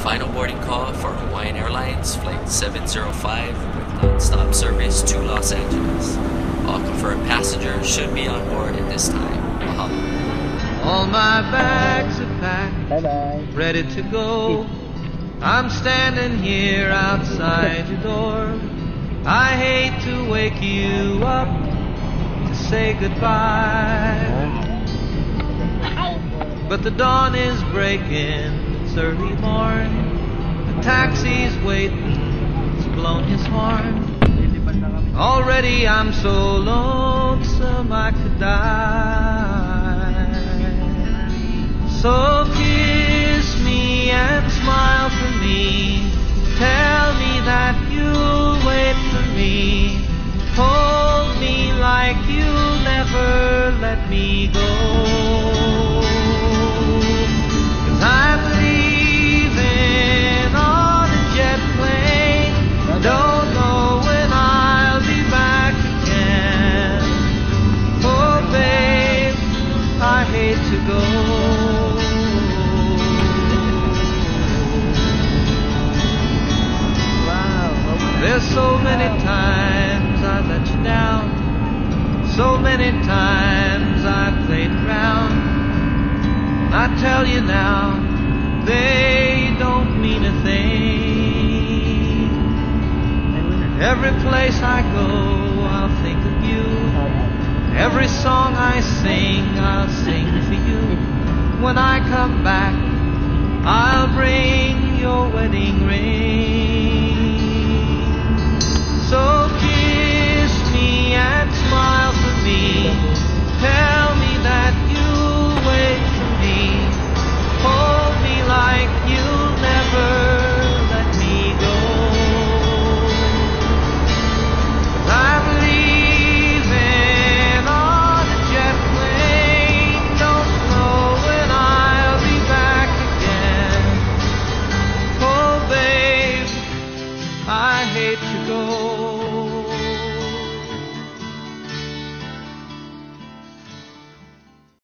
Final boarding call for Hawaiian Airlines Flight 705 with non-stop service to Los Angeles. All confirmed passengers should be on board at this time. Mahalo. All my bags are packed, Bye-bye. ready to go. I'm standing here outside your door. I hate to wake you up to say goodbye, but the dawn is breaking. It's early morn. The taxi's waiting. He's blown his horn. Already I'm so lonesome I could die. So kiss me and smile for me. Tell me that you'll wait for me. Hold me like you'll never let me go. 'Cause I'm leaving on a jet plane. Don't know when I'll be back again. Oh babe, I hate to go. There's so many times I let you down. So many times I played around. I tell you now, they don't mean a thing. Every place I go, I'll think of you. Every song I sing, I'll sing for you. When I come back, I'll bring your wedding ring. So kiss me and smile for me. Tell me that you'll wait for me. Hold me like you'll never let me go. 'Cause I'm leaving on a jet plane. Don't know when I'll be back again. Oh babe, I hate to go.